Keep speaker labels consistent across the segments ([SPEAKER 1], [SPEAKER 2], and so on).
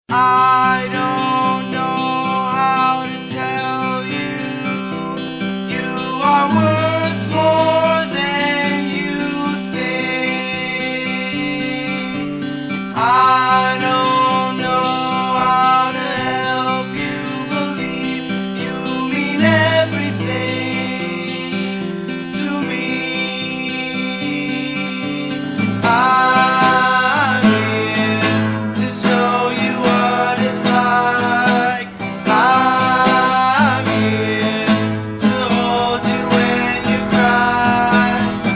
[SPEAKER 1] I don't know how to tell you, you are worth more than you think. I don't know how to help you believe you mean everything to me. I'm here to show you what it's like. I'm here to hold you when you cry.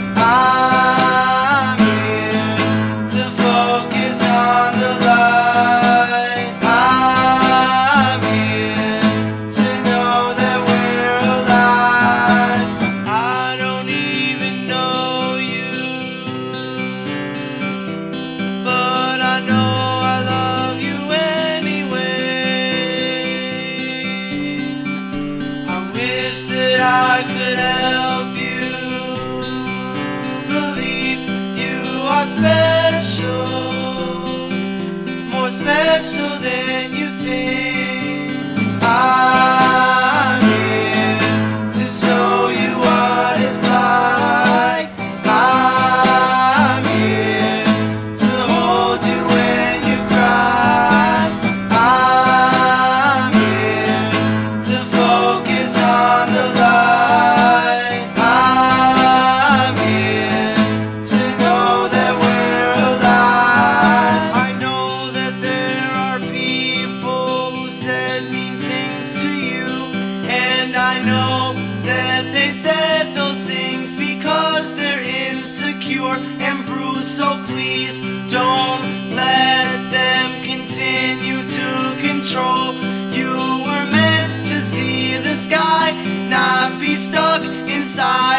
[SPEAKER 1] I'm here to focus on the light. I'm here to know that we're alive. I don't even know you, but I know I love you anyway. I wish that I could help you believe you are special, more special than you think. I'm here to show you what it's like. I'm here to hold you when you cry. I'm here to focus on the light. I'm here to know that we're alive. I know that there are people who said mean things to you, and I know that they said those things because they're insecure and bruised. So please don't let them continue to control. You were meant to see the sky, not be stuck inside